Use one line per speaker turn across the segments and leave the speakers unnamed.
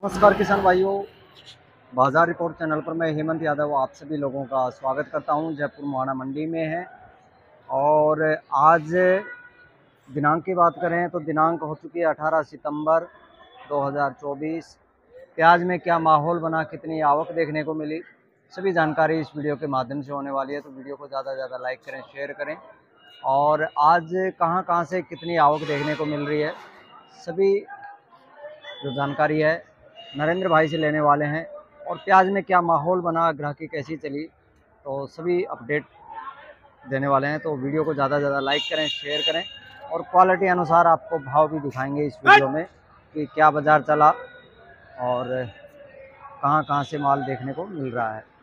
नमस्कार किसान भाइयों, बाजार रिपोर्ट चैनल पर मैं हेमंत यादव आप सभी लोगों का स्वागत करता हूं। जयपुर मुहाना मंडी में है और आज दिनांक की बात करें तो दिनांक हो चुकी है 18 सितंबर 2024। प्याज में क्या माहौल बना, कितनी आवक देखने को मिली, सभी जानकारी इस वीडियो के माध्यम से होने वाली है। तो वीडियो को ज़्यादा से ज़्यादा लाइक करें, शेयर करें। और आज कहां से कितनी आवक देखने को मिल रही है, सभी जो जानकारी है नरेंद्र भाई से लेने वाले हैं। और प्याज में क्या माहौल बना, ग्राहकी कैसी चली, तो सभी अपडेट देने वाले हैं। तो वीडियो को ज़्यादा से ज़्यादा लाइक करें, शेयर करें और क्वालिटी अनुसार आपको भाव भी दिखाएंगे इस वीडियो में कि क्या बाज़ार चला और कहां से माल देखने को मिल रहा है।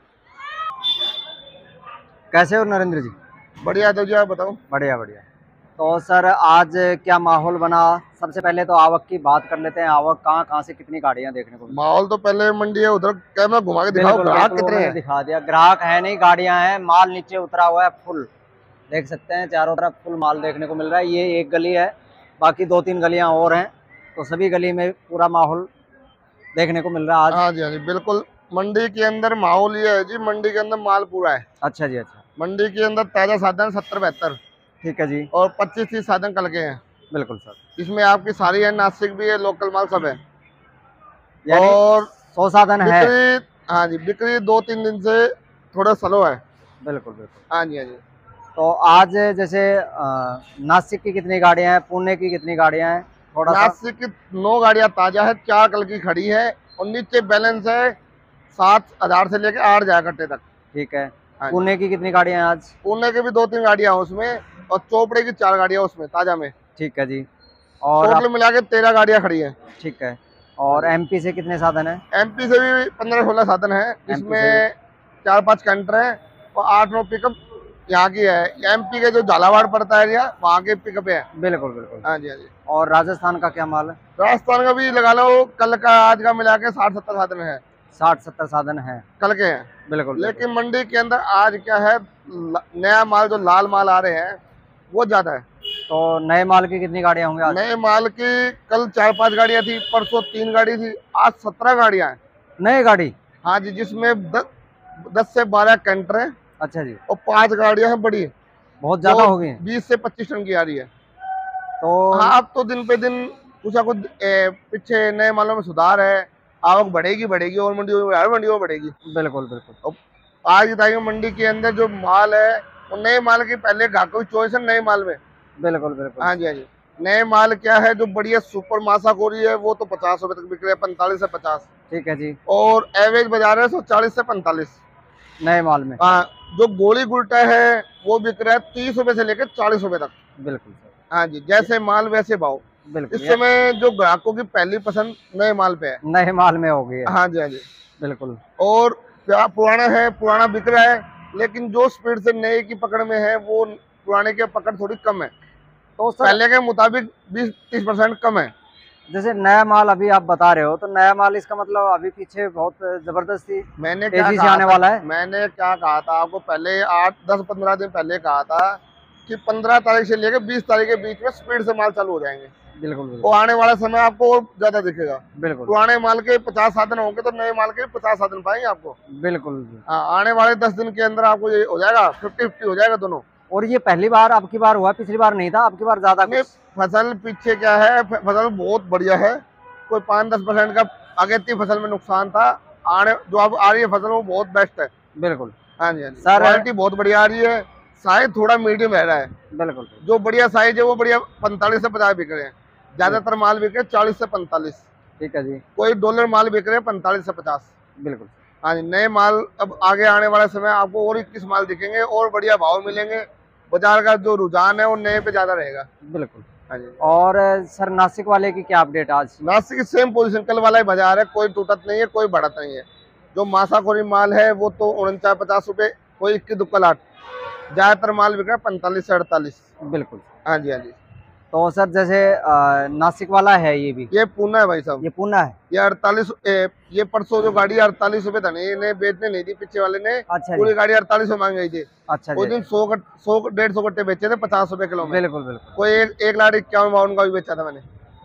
कैसे हो नरेंद्र जी?
बढ़िया। तो जी आप बताओ।
बढ़िया बढ़िया। तो सर आज क्या माहौल बना, सबसे पहले तो आवक की बात कर लेते हैं। आवक कहां से कितनी गाड़ियां देखने को मिली?
माहौल तो पहले मंडी है, उधर क्या मैं घुमा के दिखाऊं?
बिल्कुल
ग्राहक
बिल्कुल, वो
कितने
मैंने
हैं?
दिखा दिया। ग्राहक है नहीं, गाड़ियां हैं, माल नीचे उतरा हुआ है फुल। देख सकते हैं चारों तरफ फुल माल देखने को मिल रहा है। ये एक गली है, बाकी 2-3 गलियां और हैं, तो सभी गली में पूरा माहौल देखने को मिल रहा है आज।
हाँ जी, हाँ जी, बिल्कुल। मंडी के अंदर माहौल ये है जी, मंडी के अंदर माल पूरा है।
अच्छा जी, अच्छा।
मंडी के अंदर ताजा साधन 70-72
ठीक है जी।
और 25-30 साधन कल के हैं।
बिल्कुल सर।
इसमें आपकी सारी है, नासिक भी है, लोकल माल सब है।
यानी
और
100 साधन है।
बिक्री, हाँ जी, बिक्री 2-3 दिन से थोड़ा स्लो है।
बिल्कुल बिल्कुल।
हाँ जी, हाँ जी।
तो आज जैसे नासिक की कितनी गाड़ियां हैं, पुणे की कितनी गाड़ियां हैं, थोड़ा सा?
नासिक की 9 गाड़ियां ताजा है, 4 कल की खड़ी है और नीचे बैलेंस है 7,000 से लेके 8,000 कट्टे तक।
ठीक है।
हाँ जी।
पुणे की कितनी गाड़ियां हैं आज?
पुणे के भी 2-3 गाड़ियां हैं उसमें और चोपड़े की 4 गाड़ियां उसमें ताजा में।
ठीक है जी। और
टोटल मिला के 13 गाड़ियां खड़ी हैं।
ठीक है। और एमपी से कितने साधन हैं?
एमपी से भी 15-16 साधन है, जिसमें 4-5 कैंटर हैं और 8-9 पिकअप यहाँ की है। एमपी के जो झालावाड़ पड़ता है एरिया, वहाँ के पिकअप है।
बिल्कुल बिल्कुल।
हाँ जी, हाँ जी।
और राजस्थान का क्या माल है?
राजस्थान का भी लगा लो, कल का आज का मिला के 60-70 साधन है।
60-70 साधन है।
कल के हैं।
बिल्कुल
लेकिन मंडी के अंदर आज क्या है, नया माल जो लाल माल आ रहे हैं वो ज्यादा है।
तो नए माल की कितनी गाड़ियां होंगी आज?
नए माल की कल 4-5 गाड़ियां थी, परसों 3 गाड़ी थी, आज 17 गाड़ियां हैं।
नई गाड़ी?
हाँ जी, जिसमें 10 से 12 कैंटर हैं।
अच्छा जी।
और 5 गाड़ियां हैं बड़ी,
बहुत ज्यादा हो गई।
20 से 25 टन की आ रही है।
तो
हाँ, अब तो दिन पे दिन कुछ ना कुछ पीछे नए मालों में सुधार है। आवक बढ़ेगी बढ़ेगी और हर मंडियों में बढ़ेगी।
बिल्कुल बिल्कुल।
आज बताइए, मंडी के अंदर जो माल है वो नए माल की पहले ग्राहकों की चॉइस है नए माल में।
बिल्कुल बिल्कुल।
हाँ जी, हाँ जी। नए माल क्या है, जो बढ़िया सुपर मासा कोरी है वो तो 50 रुपए तक बिक रहे हैं, 45 से 50।
ठीक है जी।
और एवरेज बाजार है 140 से 45
नए माल में।
हाँ। जो गोली गुलटा है वो बिक रहा है 30 रुपए से लेकर 40 रुपए तक।
बिल्कुल सर।
हाँ जी, जैसे माल वैसे भाव।
बिल्कुल।
इस समय जो ग्राहकों की पहली पसंद नए माल पे है।
नए माल में हो गई है।
हाँ जी, हाँ जी।
बिल्कुल।
और क्या पुराना है, पुराना बिक रहा है, लेकिन जो स्पीड से नए की पकड़ में है वो पुराने के पकड़ थोड़ी कम है।
तो सर
पहले के मुताबिक 20-30% कम है।
जैसे नया माल अभी आप बता रहे हो, तो नया माल इसका मतलब अभी पीछे बहुत जबरदस्ती
मैंने क्या
तेजी से
कहा
आने
था,
वाला है।
मैंने क्या कहा था आपको पहले, 8-10-15 दिन पहले कहा था कि 15 तारीख से लेकर 20 तारीख के बीच में स्पीड से माल चालू हो जाएंगे।
बिल्कुल
वो
बिल्कुल।
आने वाला समय आपको और ज्यादा दिखेगा।
बिल्कुल
पुराने माल के 50 साधन होंगे तो नए माल के 50 साधन पाएंगे आपको।
बिल्कुल।
हाँ, आने वाले 10 दिन के अंदर आपको ये हो जाएगा, 50-50 हो जाएगा दोनों।
और ये पहली बार, अब की बार हुआ, पिछली बार नहीं था, अब की बार ज्यादा
नहीं,
कुछ?
फसल पीछे क्या है, फसल बहुत बढ़िया है। कोई 5-10% का अगेती फसल में नुकसान था। आने जो अब आ रही है फसल वो बहुत बेस्ट है।
बिल्कुल।
हाँ जी, हाँ जी।
सर
क्वालिटी बहुत बढ़िया आ रही है। साइज थोड़ा मीडियम रह रहा है।
बिल्कुल।
जो बढ़िया साइज है वो बढ़िया 45 से 50 बिक रहे हैं। ज्यादातर माल बिक रहे हैं 40 से 45।
ठीक है जी।
कोई डॉलर माल बिक रहे हैं 45 से 50।
बिल्कुल।
हाँ जी, नए माल अब आगे आने वाले समय आपको और 21 माल दिखेंगे और बढ़िया भाव मिलेंगे। बाजार का जो रुझान है वो नए पे ज्यादा रहेगा।
बिल्कुल।
हाँ जी।
और सर नासिक वाले की क्या अपडेट आज?
नासिक की सेम पोजीशन, कल वाला ही बाजार है, कोई टूटत नहीं है, कोई बढ़त नहीं है। जो मासाखोरी माल है वो तो 49-50 रुपए, कोई 21-8। ज्यादातर माल बिक रहा है 45 से 48।
बिल्कुल।
हाँ जी, हाँ जी।
तो सर जैसे नासिक वाला है, ये भी?
ये पूना है भाई साहब।
ये पूना है।
ये 48, ये परसों जो गाड़ी 48 रुपए था, नहीं इन्हें बेचने नहीं दी, पीछे वाले ने।
अच्छा
पूरी
जी।
गाड़ी 48 में मांग गई थी।
अच्छा
उस
जी।
दिन 100-150 कट्टे बेचे थे 50 रुपए किलो में।
बिल्कुल बिल्कुल।
कोई 1,51,52 का भी बेचा था मैंने।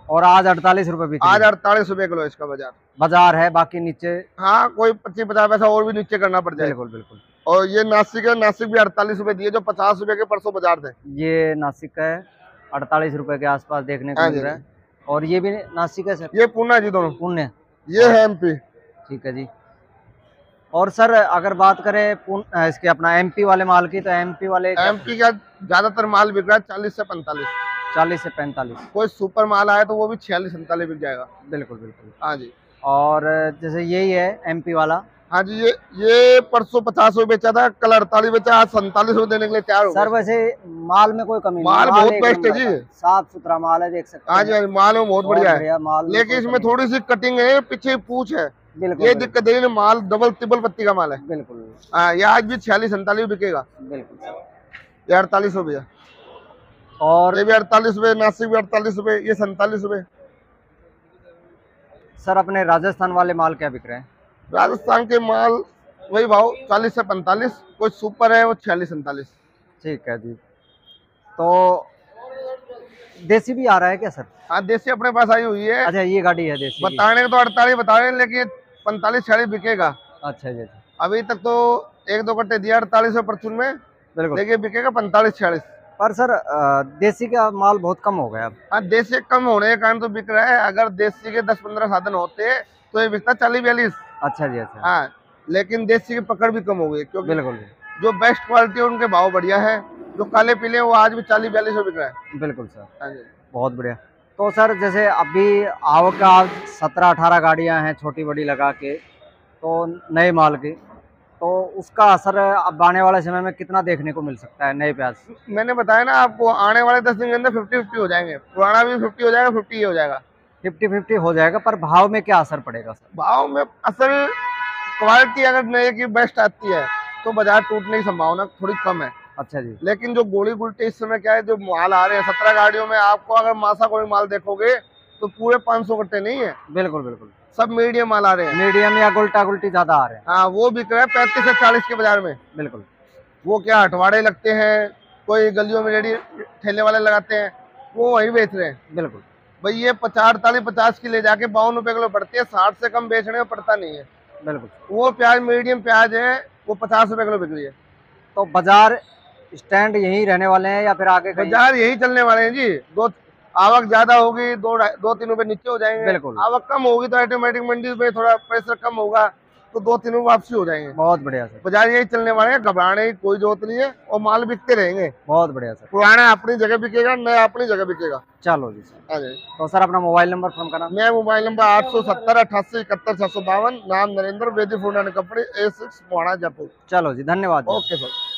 और आज 48 रुपए बिक
आज
रही है।
48 रुपए किलो इसका बाजार।
बाजार है, बाकी नीचे।
हाँ, कोई 25-50 पैसा और भी नीचे करना पड़ जाए।
बिल्कुल बिल्कुल।
और ये नासिक है, नासिक भी 48 रुपए दिए, जो 50 रुपए के परसों बाजार थे।
ये नासिक है, 48 रुपए के आसपास देखने को
हाँ
मिल
जी।
रहा है। और ये भी नासिक है सर?
ये पूना जी दोनों।
पुण्य।
ये है एमपी।
ठीक है जी। और सर अगर बात करें इसके अपना एमपी वाले माल की, तो एमपी वाले
एमपी का ज्यादातर माल बिक रहा है 40 से 45।
40 से 45।
कोई सुपर माल आया तो वो भी 46-47 बिक जाएगा।
बिल्कुल बिल्कुल।
हाँ जी।
और जैसे यही है एमपी वाला।
हाँ जी, ये परसों 50 रुपए बेचा था, कल 48 बेचा, आज 47 रुपए देने के लिए तैयार हो
सर
गए।
वैसे माल में कोई कमी नहीं,
माल बहुत
एक
बेस्ट है
नंबर
जी।
का, साफ सुथरा माल है, देख सकते
हाँ
हैं।
जी, हाँ जी, माल में बहुत बढ़िया है।
माल
लेकिन इसमें थोड़ी सी कटिंग है, पीछे पूछ है,
बिल्कुल
ये
बिल्कुल,
दिक्कत है। माल डबल ट्रिपल पत्ती का माल है।
बिल्कुल
हाँ, ये आज भी 46-47 बिकेगा।
बिल्कुल।
ये 48 रुपये,
और
ये भी 48 रुपये, नासिक भी 48 रुपये, ये 47 रुपये।
सर अपने राजस्थान वाले माल क्या बिक रहे हैं?
राजस्थान के माल वही भाव 40 से 45, कोई सुपर है वो 46-47।
ठीक है जी। तो देसी भी आ रहा है क्या सर?
हाँ, देसी अपने पास आई हुई है।
अच्छा, ये गाड़ी है देसी की।
बताने तो 48 बता रहे हैं, लेकिन 45-46 बिकेगा।
अच्छा जी। अच्छा,
अभी तक तो 1-2 कट्टे दिया 48 परचून में,
बिल्कुल।
लेकिन बिकेगा 45-46।
पर सर देसी का माल बहुत कम हो गया अब।
हाँ, देसी कम होने के कारण तो बिक रहा है। अगर देसी के 10-15 साधन होते तो ये बिकता 40-42।
अच्छा जी। अच्छा,
हाँ, लेकिन देसी की पकड़ भी कम हो गई, क्योंकि
बिल्कुल
जो बेस्ट क्वालिटी है उनके भाव बढ़िया है। जो काले पीले वो आज भी 40-42 बिक रहा है।
बिल्कुल सर।
हाँ जी।
बहुत बढ़िया। तो सर जैसे अभी आवक का 17-18 गाड़ियां हैं छोटी बड़ी लगा के, तो नए माल की, तो उसका असर अब आने वाले समय में कितना देखने को मिल सकता है नए प्याज?
मैंने बताया ना आपको, आने वाले 10 दिन के अंदर 50-50 हो जाएंगे। पुराना भी 50 हो जाएगा, 50 हो जाएगा।
50-50 हो जाएगा, पर भाव में क्या असर पड़ेगा सर?
भाव में असल क्वालिटी अगर नए की बेस्ट आती है तो बाजार टूटने की संभावना थोड़ी कम है।
अच्छा जी।
लेकिन जो गोली गुलटे इस समय क्या है, जो माल आ रहे हैं 17 गाड़ियों में, आपको अगर मासा कोई माल देखोगे तो पूरे 500 कट्टे नहीं है।
बिल्कुल बिल्कुल।
सब मीडियम माल आ रहे हैं।
मीडियम या गुल्टा गुल्टी ज्यादा आ रहे हैं।
हाँ, वो बिक रहा है 35 से 40 के बाजार में।
बिल्कुल।
वो क्या हटवाड़े लगते हैं, कोई गलियों में रेडी ठेले वाले लगाते हैं, वो वही बेच रहे हैं।
बिल्कुल
भाई ये 50-48-50 की ले जाके 52 रुपए किलो पड़ती है, 60 से कम बेचने में पड़ता नहीं है।
बिल्कुल।
वो प्याज मीडियम प्याज है, वो 50 रुपए किलो बिक रही है।
तो बाजार स्टैंड यहीं रहने वाले हैं या फिर आगे कहीं?
बाजार यही चलने वाले हैं जी। दो आवक ज्यादा होगी, 2-3 रुपए नीचे हो जाएंगे।
बिल्कुल।
आवक कम होगी तो ऑटोमेटिक मंडी में थोड़ा प्रेशर कम होगा, तो 2-3 रुपए वापसी हो जाएंगे।
बहुत बढ़िया सर।
बाजार यही चलने वाले हैं, घबराने की कोई जरूरत नहीं है, और माल बिकते रहेंगे।
बहुत बढ़िया सर।
पुराना अपनी जगह बिकेगा, नया अपनी जगह बिकेगा।
चलो जी सर।
हाँ जी।
तो सर अपना मोबाइल नंबर फोन करना।
मेरा मोबाइल नंबर 870-88-71-652। नाम Narendra, Vedi food and company, A6 Mohana Jaipur.
चलो जी, धन्यवाद।
Okay sir.